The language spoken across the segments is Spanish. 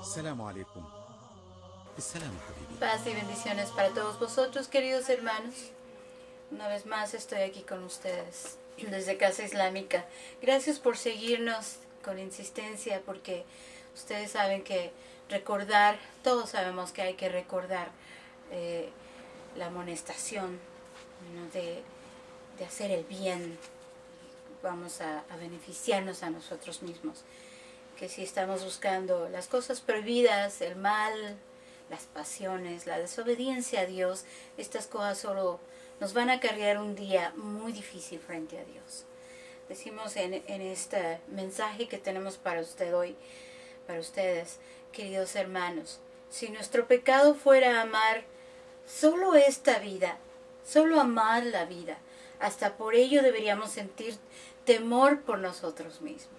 السلام عليكم. بالسلامة حبيبي. Paz y bendiciones para todos vosotros, queridos hermanos. Una vez más estoy aquí con ustedes desde Casa Islámica. Gracias por seguirnos con insistencia, porque ustedes saben que recordar, todos sabemos que hay que recordar la amonestación, ¿no? de hacer el bien. Vamos a beneficiarnos a nosotros mismos. Que si estamos buscando las cosas prohibidas, el mal, las pasiones, la desobediencia a Dios, estas cosas solo nos van a cargar un día muy difícil frente a Dios. Decimos en este mensaje que tenemos para usted hoy, para ustedes, queridos hermanos, si nuestro pecado fuera amar solo esta vida, solo amar la vida, hasta por ello deberíamos sentir temor por nosotros mismos.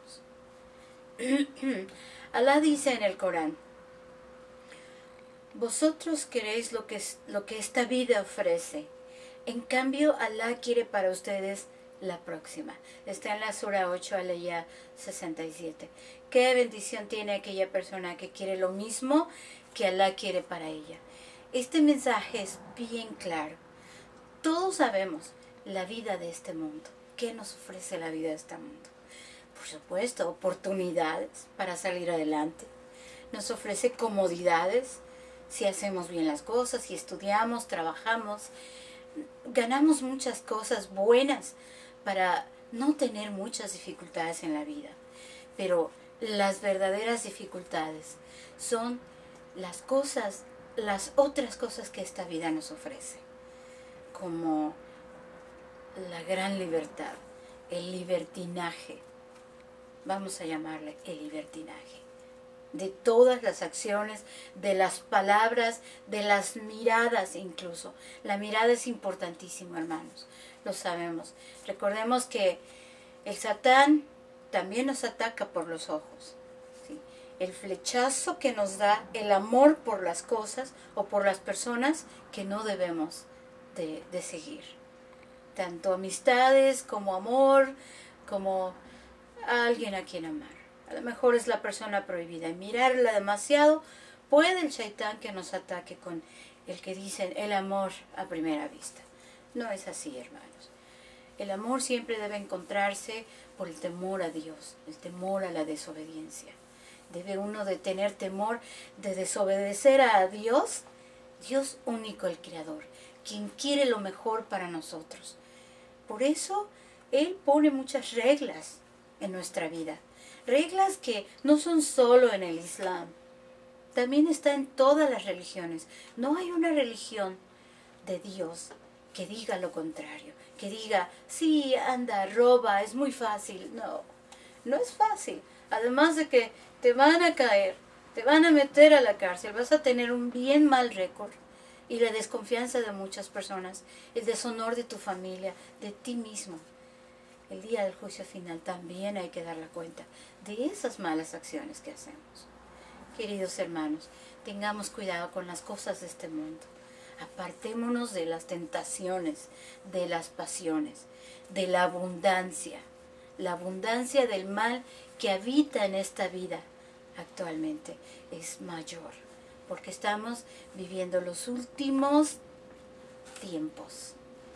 Alá dice en el Corán: vosotros queréis lo que esta vida ofrece, en cambio Alá quiere para ustedes la próxima. Está en la Sura 8, aleya 67. Qué bendición tiene aquella persona que quiere lo mismo que Alá quiere para ella. Este mensaje es bien claro. Todos sabemos la vida de este mundo. ¿Qué nos ofrece la vida de este mundo? Por supuesto, oportunidades para salir adelante. Nos ofrece comodidades si hacemos bien las cosas, si estudiamos, trabajamos. Ganamos muchas cosas buenas para no tener muchas dificultades en la vida. Pero las verdaderas dificultades son las otras cosas que esta vida nos ofrece. Como la gran libertad, el libertinaje. Vamos a llamarle el libertinaje, de todas las acciones, de las palabras, de las miradas incluso. La mirada es importantísima, hermanos, lo sabemos. Recordemos que el Satán también nos ataca por los ojos, ¿sí? El flechazo que nos da el amor por las cosas o por las personas que no debemos de seguir. Tanto amistades como amor, como a alguien a quien amar. A lo mejor es la persona prohibida. Y mirarla demasiado, puede el Shaitán que nos ataque con el que dicen el amor a primera vista. No es así, hermanos. El amor siempre debe encontrarse por el temor a Dios, el temor a la desobediencia. Debe uno de tener temor de desobedecer a Dios, Dios único, el Creador, quien quiere lo mejor para nosotros. Por eso Él pone muchas reglas en nuestra vida. Reglas que no son solo en el Islam. También está en todas las religiones. No hay una religión de Dios que diga lo contrario. Que diga, sí, anda, roba, es muy fácil. No, no es fácil. Además de que te van a caer, te van a meter a la cárcel, vas a tener un bien mal récord. Y la desconfianza de muchas personas, el deshonor de tu familia, de ti mismo. El día del juicio final también hay que dar la cuenta de esas malas acciones que hacemos. Queridos hermanos, tengamos cuidado con las cosas de este mundo. Apartémonos de las tentaciones, de las pasiones, de la abundancia del mal que habita en esta vida actualmente es mayor, porque estamos viviendo los últimos tiempos.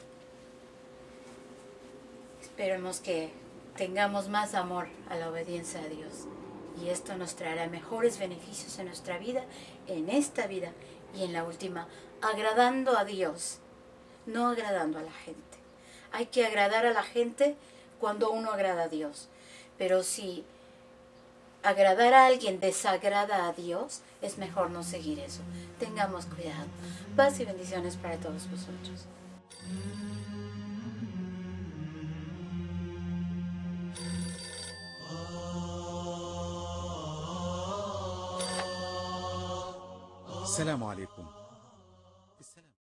Esperemos que tengamos más amor a la obediencia a Dios, y esto nos traerá mejores beneficios en nuestra vida, en esta vida y en la última, agradando a Dios, no agradando a la gente. Hay que agradar a la gente cuando uno agrada a Dios, pero si agradar a alguien desagrada a Dios, es mejor no seguir eso. Tengamos cuidado. Paz y bendiciones para todos vosotros. السلام عليكم.